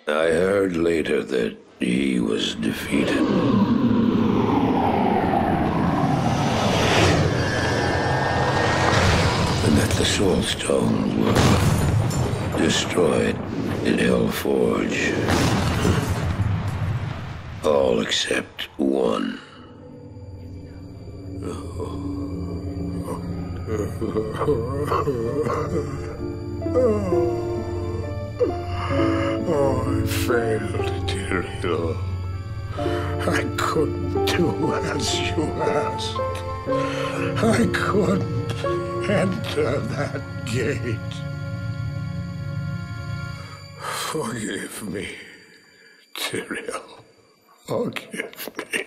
I heard later that he was defeated. And that the Soul Stones were destroyed in Hellforge. All except one. Oh, I failed, Diablo. I couldn't do as you asked. I couldn't enter that gate. Forgive me, Tyrael. Forgive me.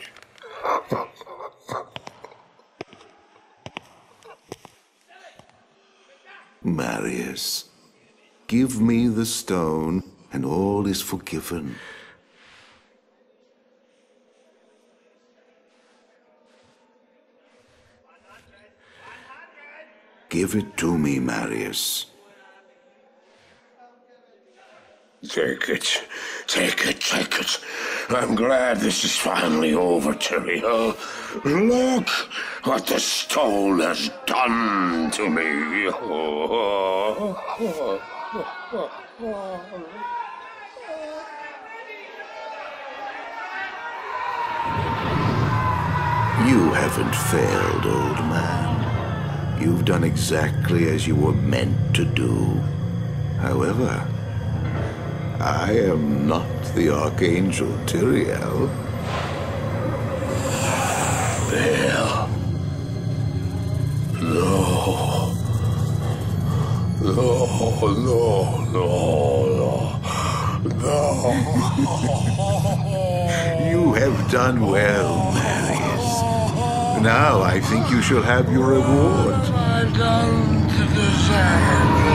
Marius, give me the stone, and all is forgiven. Give it to me, Marius. Take it. Take it, take it. I'm glad this is finally over, Tyrael. Look what the stone has done to me. You haven't failed, old man. You've done exactly as you were meant to do. However, I am not the Archangel Tyrael. There. No. No, no, no, no. You have done well, Marius. Now I think you shall have your reward. What have I done to deserve